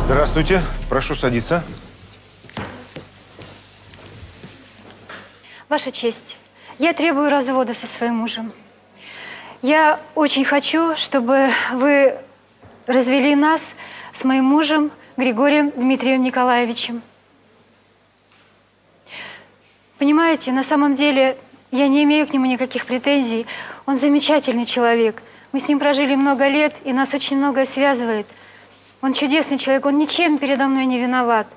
Здравствуйте. Прошу садиться. Ваша честь, я требую развода со своим мужем. Я очень хочу, чтобы вы развели нас с моим мужем Григорием Дмитрием Николаевичем. Понимаете, на самом деле я не имею к нему никаких претензий. Он замечательный человек. Мы с ним прожили много лет, и нас очень многое связывает. Он чудесный человек, он ничем передо мной не виноват.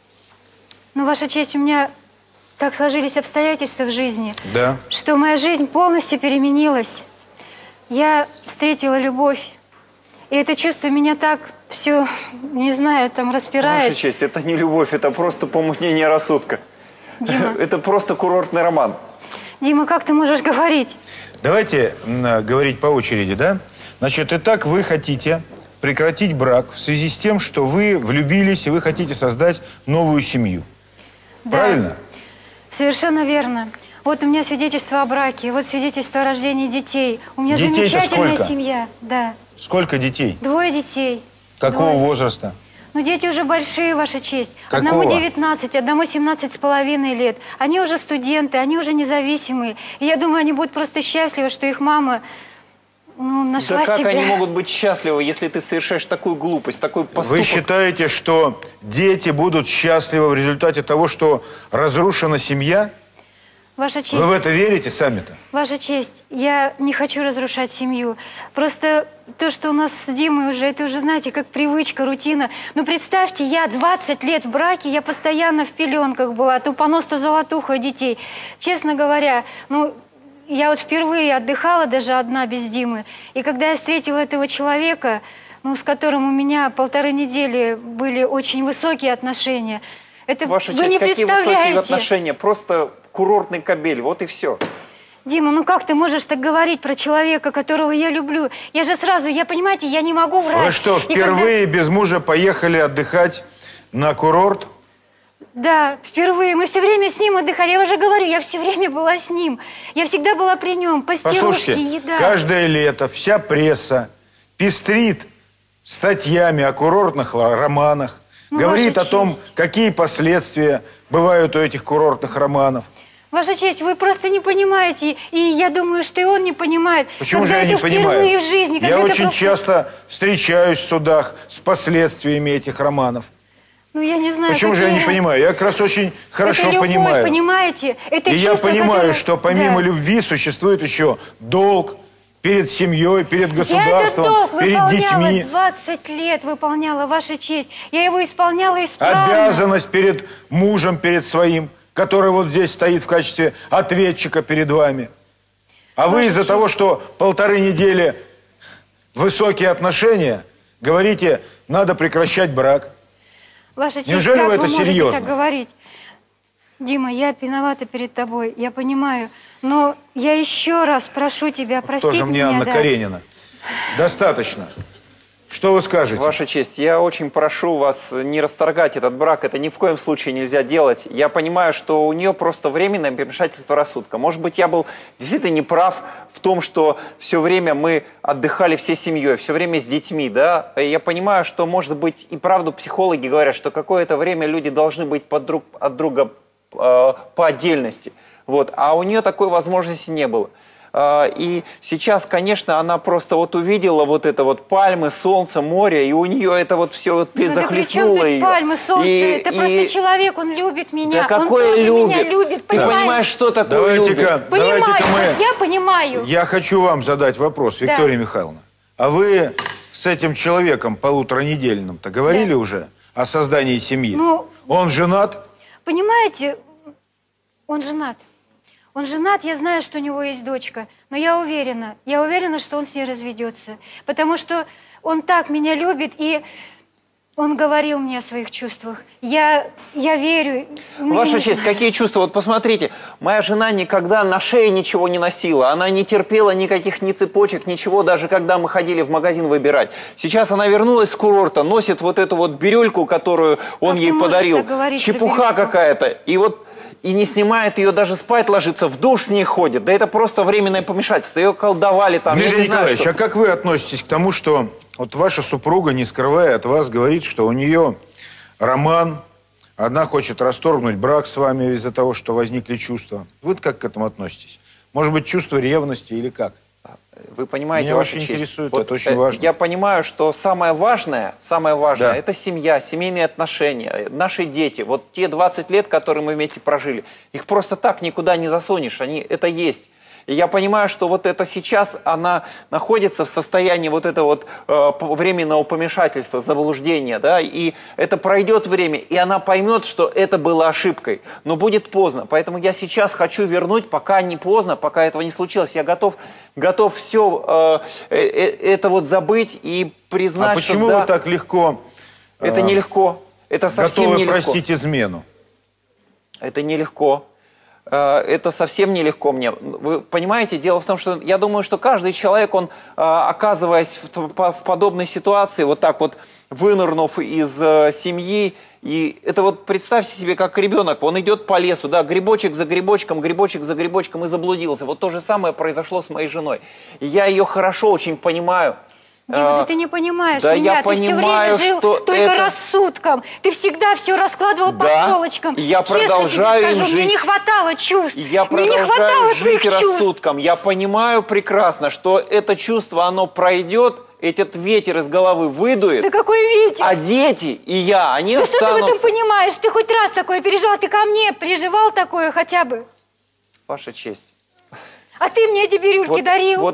Но, Ваша честь, у меня так сложились обстоятельства в жизни, Да. что моя жизнь полностью переменилась. Я встретила любовь, и это чувство меня так все, не знаю, там распирает. Ваша честь, это не любовь, это просто помутнение рассудка. Дима. Это просто курортный роман. Дима, как ты можешь говорить? Давайте говорить по очереди, да? Значит, итак, вы хотите прекратить брак в связи с тем, что вы влюбились и вы хотите создать новую семью. Да. Правильно? Совершенно верно. Вот у меня свидетельство о браке, вот свидетельство о рождении детей. У меня Детей-то замечательная сколько? семья. Да. Сколько детей? 2 детей. Какого 2. возраста? Ну, дети уже большие, Ваша честь. Какого? Одному 19, одному 17,5 лет. Они уже студенты, они уже независимые. И я думаю, они будут просто счастливы, что их мама, ну, нашла Да как себя. они могут быть счастливы, если ты совершаешь такую глупость, такой поступок? Вы считаете, что дети будут счастливы в результате того, что разрушена семья? Ваша честь. Вы в это верите сами-то? Ваша честь, я не хочу разрушать семью. Просто то, что у нас с Димой уже, это уже, знаете, как привычка, рутина. Ну, представьте, я 20 лет в браке, я постоянно в пеленках была, то понос, то золотуха детей. Честно говоря, ну, я вот впервые отдыхала даже одна без Димы. И когда я встретила этого человека, ну, с которым у меня 1,5 недели были очень высокие отношения, это Ваша вы честь, не какие представляете. высокие отношения? Просто курортный кабель, вот и все. Дима, ну как ты можешь так говорить про человека, которого я люблю? Я же сразу, понимаете, я не могу врать. Вы что, впервые без мужа поехали отдыхать на курорт? Да, впервые. Мы все время с ним отдыхали. Я уже говорю, я все время была с ним. Я всегда была при нем. Постирушки, Послушайте, еда. каждое лето вся пресса пестрит статьями о курортных романах, Ну, говорит Ваша о том, честь. какие последствия бывают у этих курортных романов. Ваша честь, вы просто не понимаете. И я думаю, что и он не понимает. Почему когда же я не это впервые понимаю? в жизни. Я когда это очень просто... часто встречаюсь в судах с последствиями этих романов. Ну, я не знаю, Почему же я не понимаю? Я как раз очень хорошо это любовь, понимаю. понимаете? Это И я чувство, понимаю, которое- что помимо Да. любви существует еще долг перед семьей, перед государством, Я этот долг перед выполняла детьми. 20 лет, выполняла, Ваша честь. Я его исполняла исправно. Обязанность перед мужем, перед своим, который вот здесь стоит в качестве ответчика перед вами. А вы из-за того, что 1,5 недели высокие отношения, говорите, надо прекращать брак. Ваша честь, Неужели как вы это можете серьезно? так говорить? Дима, я виновата перед тобой, я понимаю. Но я еще раз прошу тебя простить Тоже мне меня. Анна да. Каренина. Достаточно. Что вы скажете? Ваша честь, я очень прошу вас не расторгать этот брак, это ни в коем случае нельзя делать. Я понимаю, что у нее просто временное помешательство рассудка. Может быть, я был действительно неправ в том, что все время мы отдыхали всей семьей, все время с детьми, да? Я понимаю, что, может быть, и правду психологи говорят, что какое-то время люди должны быть друг от друга по отдельности. Вот. А у нее такой возможности не было. И сейчас, конечно, она просто вот увидела вот это вот пальмы, солнце, море, и у нее это вот все вот Ну, да захлестнуло при чем тут ее. пальмы, солнце? Это просто и- человек, он любит меня. Да какой он тоже любит? меня любит, Ты понимаешь? понимаешь, что такое Давайте-ка любит? Понимаю, мы... я понимаю. Я хочу вам задать вопрос, Виктория Михайловна. А вы с этим человеком полуторанедельным-то говорили уже о создании семьи? Ну, Он женат? Понимаете, он женат. Он женат, я знаю, что у него есть дочка, но я уверена, что он с ней разведется. Потому что он так меня любит, и он говорил мне о своих чувствах. Я верю. Ваша честь, какие чувства? Вот посмотрите, моя жена никогда на шее ничего не носила. Она не терпела никаких ни цепочек, ничего, даже когда мы ходили в магазин выбирать. Сейчас она вернулась с курорта, носит вот эту вот бирюльку, которую он Как ей ты можешь подарил. так говорить про Чепуха бирюльку? какая-то. И вот и не снимает ее, даже спать ложится, в душ с ней ходит. Да это просто временное помешательство. Ее колдовали там, я Дмитрий не знаю, Николаевич, что... а как вы относитесь к тому, что вот ваша супруга, не скрывая от вас, говорит, что у нее роман, одна хочет расторгнуть брак с вами из-за того, что возникли чувства. Вы как к этому относитесь? Может быть, чувство ревности или как? Вы понимаете, Меня Ваша очень честь, интересует, вот, это очень важно. Я понимаю, что самое важное Да. это семья, семейные отношения, наши дети. Вот те 20 лет, которые мы вместе прожили, их просто так никуда не засунешь, это есть. И я понимаю, что вот это сейчас она находится в состоянии вот этого временного помешательства, заблуждения, да, и это пройдет время, и она поймет, что это было ошибкой, но будет поздно. Поэтому я сейчас хочу вернуть, пока не поздно, пока этого не случилось. Я готов все это вот забыть и признать, А почему что вы так легко это нелегко, это совсем готовы нелегко. простить измену? Это нелегко. Это совсем нелегко мне. Вы понимаете, дело в том, что я думаю, что каждый человек, он, оказываясь в подобной ситуации, вот так вот вынырнув из семьи, и это вот представьте себе, как ребенок, он идет по лесу, да, грибочек за грибочком и заблудился. Вот то же самое произошло с моей женой. И я ее хорошо очень понимаю. Дима, да ты не понимаешь да меня, я ты все понимаю, время жил что только это... рассудком. Ты всегда все раскладывал по Да, полочкам. и я Честно продолжаю тебе им скажу, жить. мне не хватало чувств. И я мне не хватало продолжаю твоих жить чувств. рассудком. Я понимаю прекрасно, что это чувство, оно пройдет, этот ветер из головы выдует. Да какой ветер? А дети и я, они Ну что ты в останутся. этом понимаешь? Ты хоть раз такое переживал? Ты ко мне переживал такое хотя бы? Ваша честь. А ты мне эти бирюльки дарил?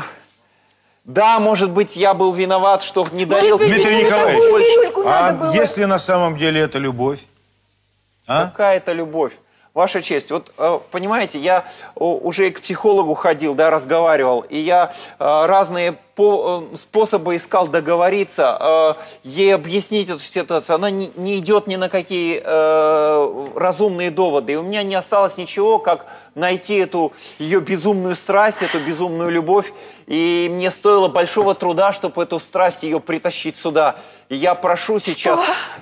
Да, может быть, я был виноват, что не дарил. быть, Дмитрий тебе Николаевич, такую бирюльку надо а было. если на самом деле это любовь? А? Какая-то любовь. Ваша честь, вот понимаете, я уже к психологу ходил, да, разговаривал, и я разные способы искал договориться, ей объяснить эту ситуацию. Она не идет ни на какие разумные доводы. И у меня не осталось ничего, как найти эту ее безумную страсть, эту безумную любовь. И мне стоило большого труда, чтобы эту страсть ее притащить сюда. И я прошу сейчас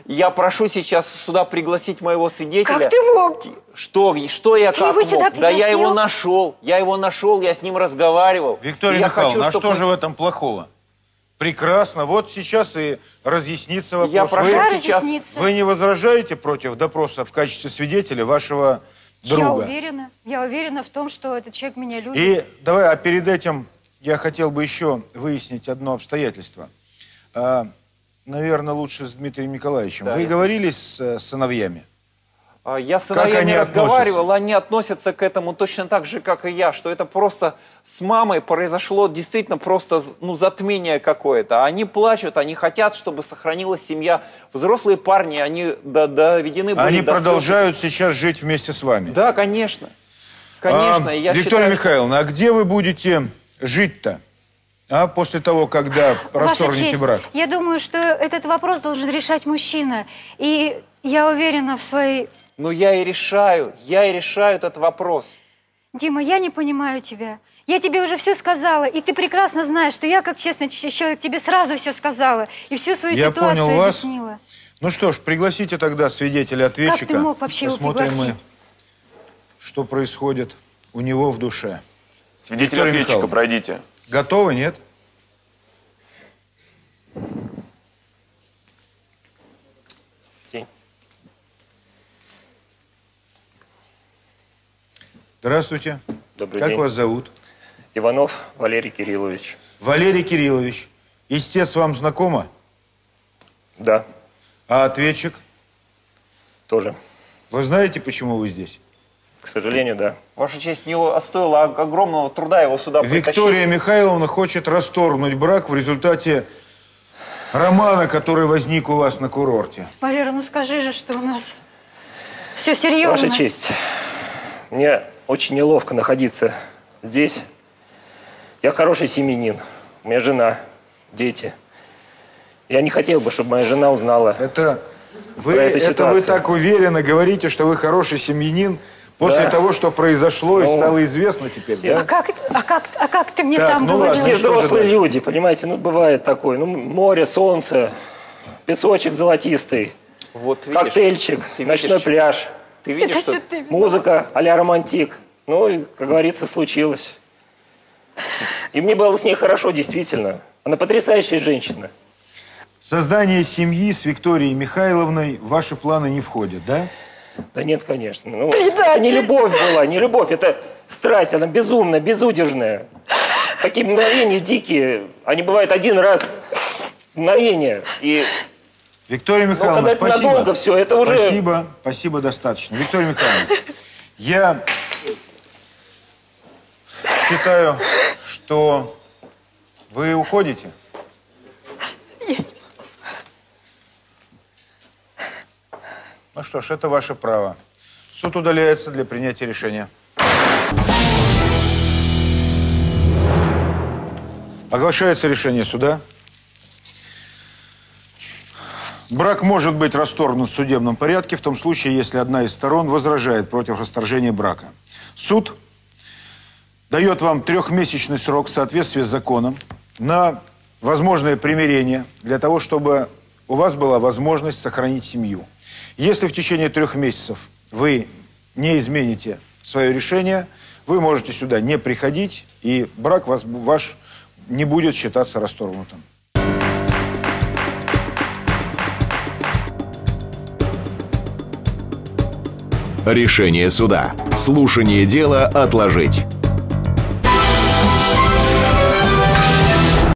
сюда пригласить моего свидетеля. Как ты мог? Что я Ты как его сюда мог? Да я его пригласил? нашел, я с ним разговаривал. Виктория Я Михайловна, хочу, а что же в этом плохого? Прекрасно. Вот сейчас и разъяснится вопрос. Я прошу Да, сейчас... разъяснится. Вы не возражаете против допроса в качестве свидетеля вашего друга? Я уверена в том, что этот человек меня любит. И давай, а перед этим я хотел бы еще выяснить одно обстоятельство. Наверное, лучше с Дмитрием Николаевичем. Да, Вы я- говорили с сыновьями? Я с Как сыновьями они разговаривал, они относятся к этому точно так же, как и я, что это просто с мамой произошло действительно просто затмение какое-то. Они плачут, они хотят, чтобы сохранилась семья. Взрослые парни, они доведены были Они до слез. продолжают сейчас жить вместе с вами? Да, конечно. Конечно. И я Виктория считаю, Михайловна, а где вы будете жить-то? После того, когда Ваша расторгнете честь, брак? я думаю, что этот вопрос должен решать мужчина. И я уверена в своей... я и решаю этот вопрос. Дима, я не понимаю тебя. Я тебе уже все сказала, и ты прекрасно знаешь, что я, как честный человек, тебе сразу все сказала. И всю свою Я ситуацию понял вас. объяснила. Ну что ж, пригласите тогда свидетеля-ответчика. Как ты мог вообще его Посмотрим пригласить? что происходит у него в душе. Свидетель Виктория ответчика, Михайловна. пройдите. Готовы, нет? День. Здравствуйте. Добрый Как день. вас зовут? Иванов Валерий Кириллович. Валерий Кириллович. Истец вам знакома? Да, А ответчик? тоже. Вы знаете, почему вы здесь? К сожалению, да. Ваша честь, мне стоило огромного труда его сюда Виктория Михайловна хочет расторгнуть брак в результате романа, который возник у вас на курорте. Валера, ну скажи же, что у нас все серьезно. Ваша честь, мне очень неловко находиться здесь. Я хороший семьянин. У меня жена, дети. Я не хотел бы, чтобы моя жена узнала. Это вы ситуацию. так уверенно говорите, что вы хороший семьянин после Да. того, что произошло и Ну, стало известно теперь, да? А как ты мне Так, там ну говорил? ладно. Все что же взрослые дальше? люди, понимаете, бывает такое. Море, солнце, песочек золотистый, Вот видишь, коктейльчик, ты ночной видишь, пляж. Ты видишь, Это что... всё ты виноват. Музыка а-ля романтик. Ну и, как говорится, случилось. И мне было с ней хорошо, действительно. Она потрясающая женщина. Создание семьи с Викторией Михайловной в ваши планы не входит, да? Да нет, конечно. Ну, это не любовь была, не любовь. Это страсть, она безумная, безудержная. Такие мгновения дикие, они бывают один раз мгновение. И Виктория Михайловна, когда это спасибо. надолго всё, это уже- Спасибо, достаточно. Виктория Михайловна, я считаю, что вы уходите. Ну что ж, это ваше право. Суд удаляется для принятия решения. Оглашается решение суда. Брак может быть расторгнут в судебном порядке в том случае, если одна из сторон возражает против расторжения брака. Суд дает вам 3-месячный срок в соответствии с законом на возможное примирение для того, чтобы у вас была возможность сохранить семью. Если в течение 3 месяцев вы не измените свое решение, вы можете сюда не приходить, и брак ваш не будет считаться расторгнутым. Решение суда. Слушание дела отложить.